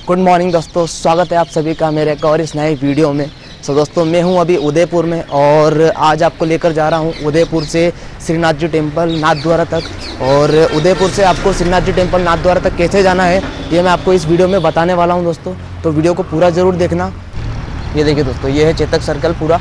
Good morning दोस्तों, स्वागत है आप सभी का मेरे एक और इस नए वीडियो में। दोस्तों मैं हूं अभी उदयपुर में और आज आपको लेकर जा रहा हूं उदयपुर से श्रीनाथ जी टेम्पल नाथद्वारा तक। और उदयपुर से आपको श्रीनाथ जी टेम्पल नाथद्वारा तक कैसे जाना है ये मैं आपको इस वीडियो में बताने वाला हूं दोस्तों, तो वीडियो को पूरा ज़रूर देखना। ये देखिए दोस्तों, ये है चेतक सर्कल पूरा,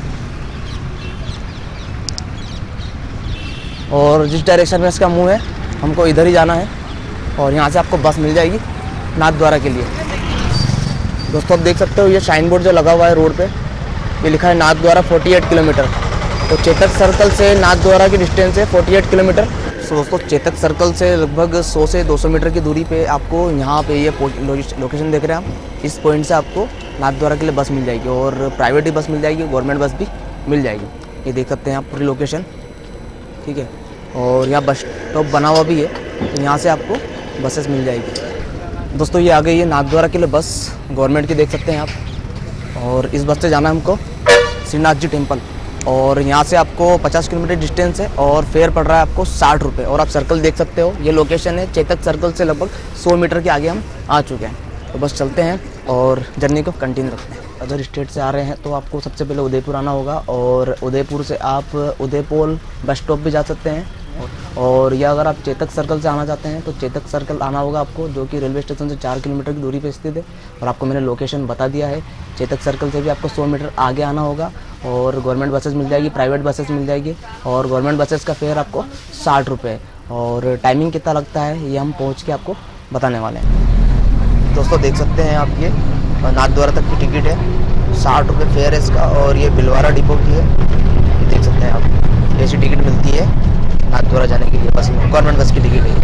और जिस डायरेक्शन में इसका मुँह है हमको इधर ही जाना है और यहाँ से आपको बस मिल जाएगी नाथद्वारा के लिए। दोस्तों आप देख सकते हो ये साइन बोर्ड जो लगा हुआ है रोड पे, ये लिखा है नाथद्वारा 48 किलोमीटर। तो चेतक सर्कल से नाथद्वारा की डिस्टेंस है 48 किलोमीटर। तो दोस्तों चेतक सर्कल से लगभग 100 से 200 मीटर की दूरी पे आपको यहाँ पे ये लोकेशन देख रहे हैं आप, इस पॉइंट से आपको नाथद्वारा के लिए बस मिल जाएगी और प्राइवेट ही बस मिल जाएगी, गवर्नमेंट बस भी मिल जाएगी। ये देख सकते हैं आप पूरी लोकेशन, ठीक है। और यहाँ बस स्टॉप बना हुआ भी है, तो यहाँ से आपको बसेस मिल जाएगी। दोस्तों ये आ गई है नाथद्वारा के लिए बस, गवर्नमेंट की देख सकते हैं आप। और इस बस से जाना है हमको श्रीनाथ जी टेम्पल, और यहाँ से आपको 50 किलोमीटर डिस्टेंस है और फेयर पड़ रहा है आपको 60 रुपये। और आप सर्कल देख सकते हो, ये लोकेशन है चेतक सर्कल से लगभग 100 मीटर के आगे हम आ चुके हैं। तो बस चलते हैं और जर्नी को कंटिन्यू रखते हैं। अदर स्टेट से आ रहे हैं तो आपको सबसे पहले उदयपुर आना होगा, और उदयपुर से आप उदयपुर बस स्टॉप भी जा सकते हैं। और या अगर आप चेतक सर्कल से आना चाहते हैं तो चेतक सर्कल आना होगा आपको, जो कि रेलवे स्टेशन से 4 किलोमीटर की दूरी पर स्थित है। और आपको मैंने लोकेशन बता दिया है। चेतक सर्कल से भी आपको 100 मीटर आगे आना होगा और गवर्नमेंट बसेस मिल जाएगी, प्राइवेट बसेस मिल जाएगी। और गवर्नमेंट बसेस का फेयर आपको 60 रुपये है। और टाइमिंग कितना लगता है ये हम पहुँच के आपको बताने वाले हैं। दोस्तों देख सकते हैं आप, ये नाथद्वारा तक की टिकट है, 60 रुपये फेयर है इसका। और ये भिलवाड़ा डिपो की है, देख सकते हैं आप, ऐसी टिकट मिलती है नाथद्वारा जाने के लिए बस में, गवर्नमेंट बस की टिकट है।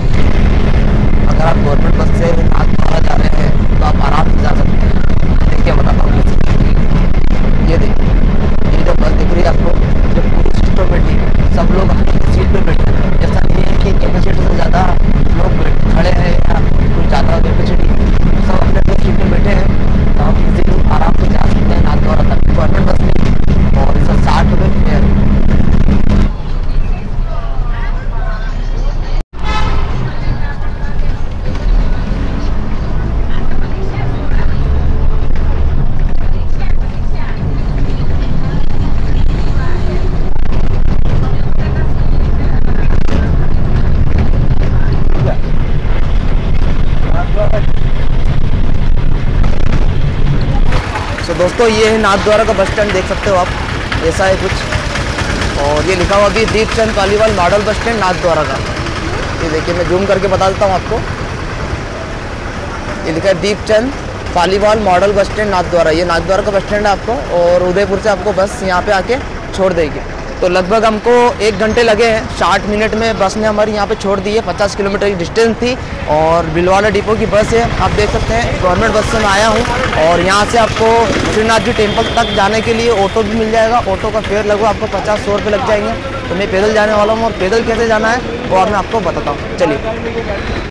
अगर आप गवर्नमेंट बस से नाथद्वारा जा रहे हैं तो आप आराम से जा सकते हैं। देखिए बताता हूँ, ये देखिए, ये जो बस दिख रही है आपको, जो पूरी सीट पर बैठी है, सब लोग अपनी सीट पर बैठे हैं। ऐसा नहीं है कि कैपेसिटी से ज़्यादा लोग खड़े हैं या कुछ ज़्यादा कैपेसिटी, सब अपने अपने सीट पर बैठे हैं। तो आप इसी आराम से जा सकते हैं नाथद्वारा तक गवर्नमेंट बस में। और इसका 60 रुपये फेयर है। तो दोस्तों ये है नाथद्वारा का बस स्टैंड, देख सकते हो आप, ऐसा है कुछ। और ये लिखा हुआ भी Deepchand Paliwal model bus stand Nathdwara का। ये देखिए मैं जूम करके बता देता हूँ आपको, ये लिखा है Deepchand Paliwal model bus stand Nathdwara. ये नाथद्वारा का बस स्टैंड है आपको, और उदयपुर से आपको बस यहाँ पे आके छोड़ देगी। तो लगभग हमको 1 घंटे लगे हैं, 60 मिनट में बस ने हमारी यहाँ पे छोड़ दी है। 50 किलोमीटर की डिस्टेंस थी और भिलवाड़ा डिपो की बस है, आप देख सकते हैं। गवर्नमेंट बस से मैं आया हूँ और यहाँ से आपको श्रीनाथ जी टेम्पल तक जाने के लिए ऑटो भी मिल जाएगा। ऑटो का फेयर लगभग आपको 50-100 रुपये लग जाएंगे। तो मैं पैदल जाने वाला हूँ, और पैदल कैसे जाना है वो अब मैं आपको बताता हूँ, चलिए।